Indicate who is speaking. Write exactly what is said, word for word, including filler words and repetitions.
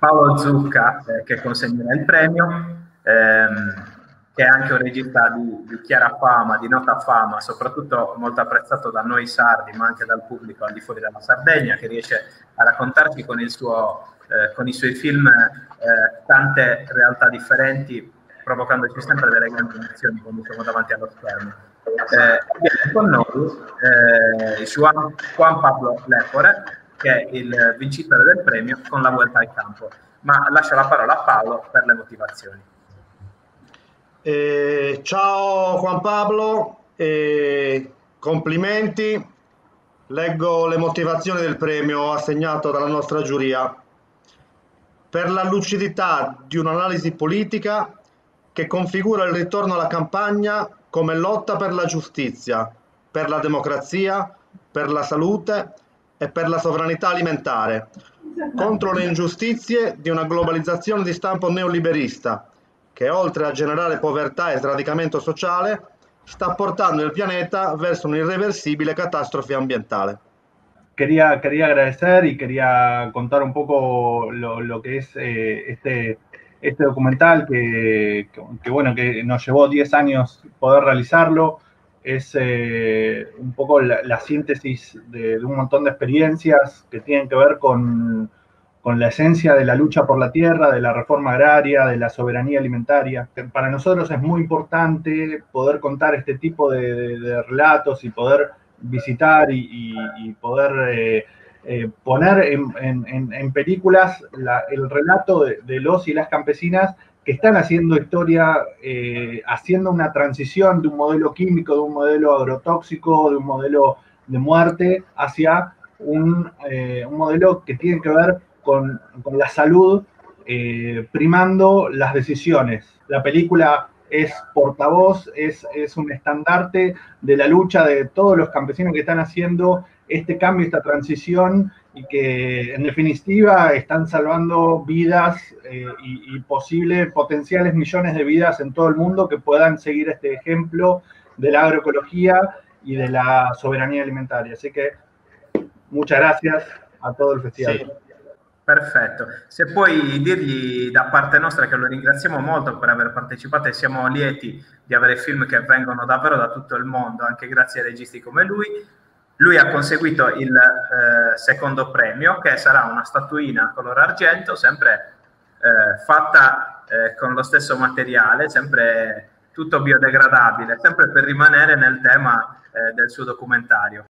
Speaker 1: Paolo Zucca, eh, che consegnerà il premio, ehm, che è anche un regista di, di chiara fama, di nota fama, soprattutto molto apprezzato da noi sardi, ma anche dal pubblico al di fuori della Sardegna, che riesce a raccontarci con, il suo, eh, con i suoi film eh, tante realtà differenti, provocandoci sempre delle grandi emozioni quando siamo davanti allo schermo. Eh, con noi eh, Juan, Juan Pablo Lepore, che è il vincitore del premio con la Vuelta al Campo. Ma lascio la parola a Paolo per le motivazioni.
Speaker 2: Eh, ciao Juan Pablo, eh, complimenti. Leggo le motivazioni del premio assegnato dalla nostra giuria. Per la lucidità di un'analisi politica che configura il ritorno alla campagna come lotta per la giustizia, per la democrazia, per la salute e per la sovranità alimentare, contro le ingiustizie di una globalizzazione di stampo neoliberista che, oltre a generare povertà e sradicamento sociale, sta portando il pianeta verso un'irreversibile catastrofe ambientale.
Speaker 3: Quería, quería agradecer y quería contar un poco lo, lo que es eh, este, este documental que, que, que, bueno, que nos llevó diez años poder realizarlo. Es eh, un poco la, la síntesis de, de un montón de experiencias que tienen que ver con, con la esencia de la lucha por la tierra, de la reforma agraria, de la soberanía alimentaria. Para nosotros es muy importante poder contar este tipo de, de, de relatos y poder visitar y, y, y poder eh, eh, poner en, en, en películas la, el relato de, de los y las campesinas que están haciendo historia, eh, haciendo una transición de un modelo químico, de un modelo agrotóxico, de un modelo de muerte, hacia un, eh, un modelo que tiene que ver con, con la salud, eh, primando las decisiones. La película es portavoz, es, es un estandarte de la lucha de todos los campesinos que están haciendo este cambio, esta transición, y que en definitiva están salvando vidas eh, y, y posibles, potenciales millones de vidas en todo el mundo que puedan seguir este ejemplo de la agroecología y de la soberanía alimentaria. Así que muchas gracias a todo el festival.
Speaker 1: Sì. Perfetto, se puoi dirgli da parte nostra che lo ringraziamo molto per aver partecipato e siamo lieti di avere film che vengono davvero da tutto il mondo, anche grazie a registi come lui. Lui ha conseguito il eh, secondo premio, che sarà una statuina color argento, sempre eh, fatta eh, con lo stesso materiale, sempre tutto biodegradabile, sempre per rimanere nel tema eh, del suo documentario.